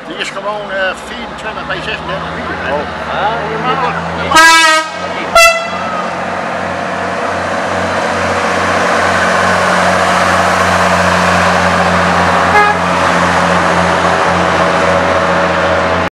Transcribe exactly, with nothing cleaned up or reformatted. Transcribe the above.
Die is gewoon uh, vierentwintig bij zesendertig mm. Oh.